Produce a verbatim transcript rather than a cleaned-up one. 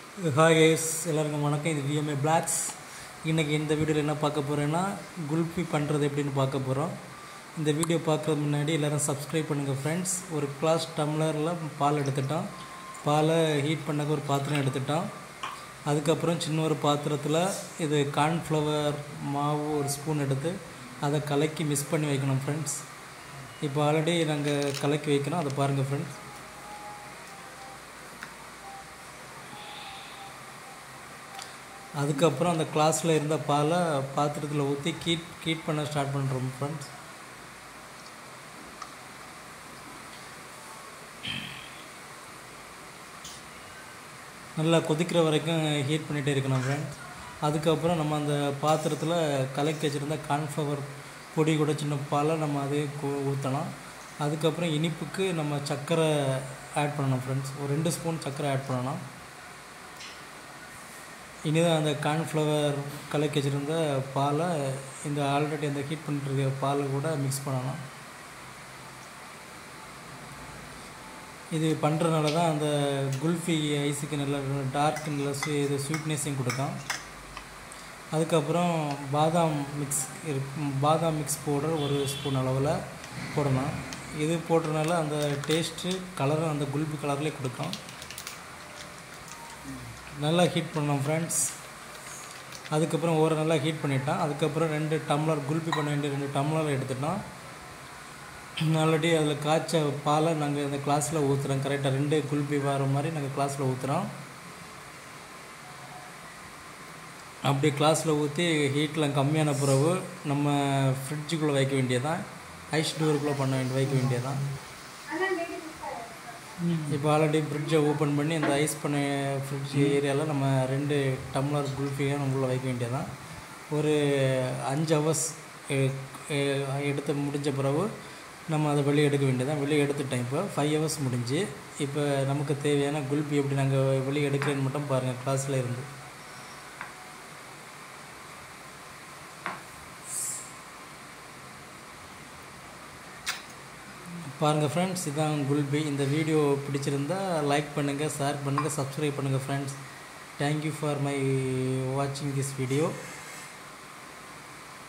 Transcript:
Hi guys, எல்லாருக்கும் வணக்கம். இது விஎம்ஏ பிளாக்ஸ். இன்றைக்கி இந்த வீடியோவில் என்ன பார்க்க போகிறேன்னா, குல்ஃபி பண்ணுறது எப்படின்னு பார்க்க போகிறோம். இந்த வீடியோ பார்க்குறது முன்னாடி எல்லோரும் சப்ஸ்கிரைப் பண்ணுங்கள் ஃப்ரெண்ட்ஸ். ஒரு கிளாஸ் டம்ளரில் பால் எடுத்துட்டோம். பாலை ஹீட் பண்ணக்கு ஒரு பாத்திரம் எடுத்துட்டோம். அதுக்கப்புறம் சின்ன ஒரு பாத்திரத்தில் இது கார்ன்ஃப்ளவர் மாவு ஒரு ஸ்பூன் எடுத்து அதை கலக்கி மிக்ஸ் பண்ணி வைக்கணும் ஃப்ரெண்ட்ஸ். இப்போ ஆல்ரெடி நாங்கள் கலக்கி வைக்கணும், அதை பாருங்கள் ஃப்ரெண்ட்ஸ். அதுக்கப்புறம் அந்த கிளாஸில் இருந்த பாலை பாத்திரத்தில் ஊற்றி கீட் கீட் பண்ண ஸ்டார்ட் பண்ணுறோம் ஃப்ரெண்ட்ஸ். நல்லா கொதிக்கிற வரைக்கும் ஹீட் பண்ணிகிட்டே இருக்கணும் ஃப்ரெண்ட்ஸ். அதுக்கப்புறம் நம்ம அந்த பாத்திரத்தில் கலக்கி வச்சுருந்த கார்ன்ஃப்ளவர் பொடி கூட சின்ன பாலை நம்ம அதே ஊற்றலாம். அதுக்கப்புறம் இனிப்புக்கு நம்ம சர்க்கரை ஆட் பண்ணணும் ஃப்ரெண்ட்ஸ். ஒரு ரெண்டு ஸ்பூன் சர்க்கரை ஆட் பண்ணணும். இனிதான் அந்த கார்ன்ஃப்ளவர் கலக்கி வச்சுருந்த பாலை இந்த ஆல்ரெடி அந்த ஹீட் பண்ணிட்டு பாலை கூட மிக்ஸ் பண்ணணும். இது பண்ணுறதுனால தான் அந்த குல்ஃபி ஐஸுக்கு நல்ல டார்க் நல்ல ஸ்வீ இது ஸ்வீட்னஸையும் கொடுக்கும். அதுக்கப்புறம் பாதாம் மிக்ஸ் பாதாம் மிக்ஸ் பவுடர் ஒரு ஸ்பூன் அளவில் போடணும். இது போடுறதுனால அந்த டேஸ்ட்டு கலரும் அந்த குல்ஃபி கலர்லேயே கொடுக்கும். நல்லா ஹீட் பண்ணோம் ஃப்ரெண்ட்ஸ். அதுக்கப்புறம் ஒரு நல்லா ஹீட் பண்ணிட்டோம். அதுக்கப்புறம் ரெண்டு டம்ளர் குல்ஃபி பண்ண வேண்டிய ரெண்டு டம்ளர் எடுத்துட்டோம். ஆல்ரெடி அதில் காய்ச்ச பாலை நாங்கள் இந்த கிளாஸில் ஊற்றுறோம். கரெக்டாக ரெண்டு குல்ஃபி வர மாதிரி நாங்கள் கிளாஸில் ஊற்றுறோம். அப்படி கிளாஸில் ஊற்றி ஹீட்டில் கம்மியான பிறகு நம்ம ஃப்ரிட்ஜுக்குள்ளே வைக்க வேண்டியதான், ஐஸ் டோருக்குள்ளே பண்ண வேண்டிய வைக்க வேண்டியதான். இப்போ ஆல்ரெடி ஃப்ரிட்ஜை ஓப்பன் பண்ணி அந்த ஐஸ் பண்ண ஃப்ரிட்ஜ் ஏரியாவில் நம்ம ரெண்டு டம்ளர் குல்ஃபியை நம்மள வைக்க வேண்டியதான். ஒரு அஞ்சு ஹவர்ஸ் எடுத்து முடிஞ்ச பிறகு நம்ம அதை வெளியே எடுக்க வேண்டியதான். வெளியே எடுத்துட்டோம். இப்போ ஃபைவ் ஹவர்ஸ் முடிஞ்சு இப்போ நமக்கு தேவையான குல்ஃபி எப்படி நாங்கள் வெளியே எடுக்கிறேன்னு மட்டும் பாருங்கள். கிளாஸில் இருந்து பாருங்கள் ஃப்ரெண்ட்ஸ். இதுதான் குல்ஃபி. இந்த வீடியோ பிடிச்சிருந்தால் லைக் பண்ணுங்கள், ஷேர் பண்ணுங்கள், சப்ஸ்கிரைப் பண்ணுங்கள் ஃப்ரெண்ட்ஸ். தேங்க்யூ ஃபார் மை வாட்சிங் திஸ் வீடியோ.